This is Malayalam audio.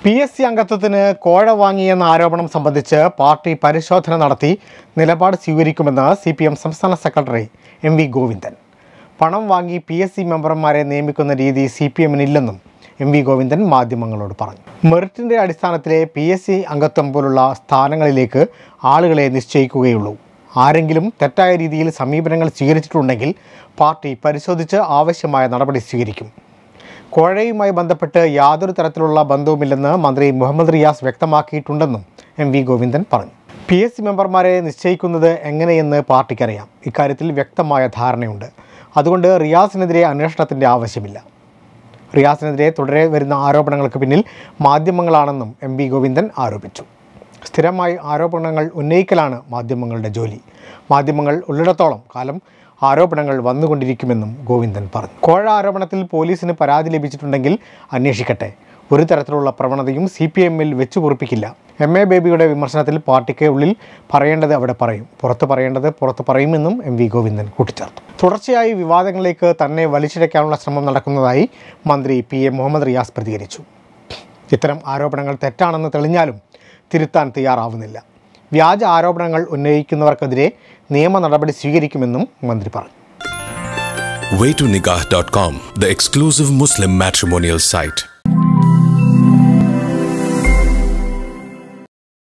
PSC അംഗത്വത്തിന് കോഴ വാങ്ങിയെന്ന ആരോപണം സംബന്ധിച്ച് പാർട്ടി പരിശോധന നടത്തി നിലപാട് സ്വീകരിക്കുമെന്ന് CPM സംസ്ഥാന സെക്രട്ടറി MV ഗോവിന്ദൻ. പണം വാങ്ങി PSC മെമ്പർമാരെ നിയമിക്കുന്ന രീതി CPM-നില്ലെന്നും MV ഗോവിന്ദൻ മാധ്യമങ്ങളോട് പറഞ്ഞു. മെറിറ്റിന്റെ അടിസ്ഥാനത്തിലെ PSC അംഗത്വം പോലുള്ള സ്ഥാനങ്ങളിലേക്ക് ആളുകളെ നിശ്ചയിക്കുകയുള്ളൂ. ആരെങ്കിലും തെറ്റായ രീതിയിൽ സമീപനങ്ങൾ സ്വീകരിച്ചിട്ടുണ്ടെങ്കിൽ പാർട്ടി പരിശോധിച്ച് ആവശ്യമായ നടപടി സ്വീകരിക്കും. കോഴയുമായി ബന്ധപ്പെട്ട് യാതൊരു തരത്തിലുള്ള ബന്ധവുമില്ലെന്ന് മന്ത്രി മുഹമ്മദ് റിയാസ് വ്യക്തമാക്കിയിട്ടുണ്ടെന്നും MV ഗോവിന്ദൻ പറഞ്ഞു. PSC മെമ്പർമാരെ നിശ്ചയിക്കുന്നത് എങ്ങനെയെന്ന് പാർട്ടിക്കറിയാം. ഇക്കാര്യത്തിൽ വ്യക്തമായ ധാരണയുണ്ട്. അതുകൊണ്ട് റിയാസിനെതിരെ അന്വേഷണത്തിൻ്റെ ആവശ്യമില്ല. റിയാസിനെതിരെ തുടരെ വരുന്ന ആരോപണങ്ങൾക്ക് പിന്നിൽ മാധ്യമങ്ങളാണെന്നും MV ഗോവിന്ദൻ ആരോപിച്ചു. സ്ഥിരമായി ആരോപണങ്ങൾ ഉന്നയിക്കലാണ് മാധ്യമങ്ങളുടെ ജോലി. മാധ്യമങ്ങൾ ഉള്ളിടത്തോളം കാലം ആരോപണങ്ങൾ വന്നുകൊണ്ടിരിക്കുമെന്നും ഗോവിന്ദൻ പറഞ്ഞു. കോഴ ആരോപണത്തിൽ പോലീസിന് പരാതി ലഭിച്ചിട്ടുണ്ടെങ്കിൽ അന്വേഷിക്കട്ടെ. ഒരു തരത്തിലുള്ള പ്രവണതയും CPM-ൽ വെച്ചു പൊറുപ്പിക്കില്ല. MA ബേബിയുടെ വിമർശനത്തിൽ പാർട്ടിക്ക് ഉള്ളിൽ പറയേണ്ടത് അവിടെ പറയും, പുറത്ത് പറയേണ്ടത് പുറത്ത് പറയുമെന്നും MV ഗോവിന്ദൻ കൂട്ടിച്ചേർത്തു. തുടർച്ചയായി വിവാദങ്ങളിലേക്ക് തന്നെ വലിച്ചിഴയ്ക്കാനുള്ള ശ്രമം നടക്കുന്നതായി മന്ത്രി PA മുഹമ്മദ് റിയാസ് പ്രതികരിച്ചു. ഇത്തരം ആരോപണങ്ങൾ തെറ്റാണെന്ന് തെളിഞ്ഞാലും തിരുത്താൻ തയ്യാറാവുന്നില്ല. വ്യാജ ആരോപണങ്ങൾ ഉന്നയിക്കുന്നവർക്കെതിരെ നിയമ നടപടി സ്വീകരിക്കുമെന്നും മന്ത്രി പറഞ്ഞു. Waytonikah.com, the exclusive Muslim matrimonial site.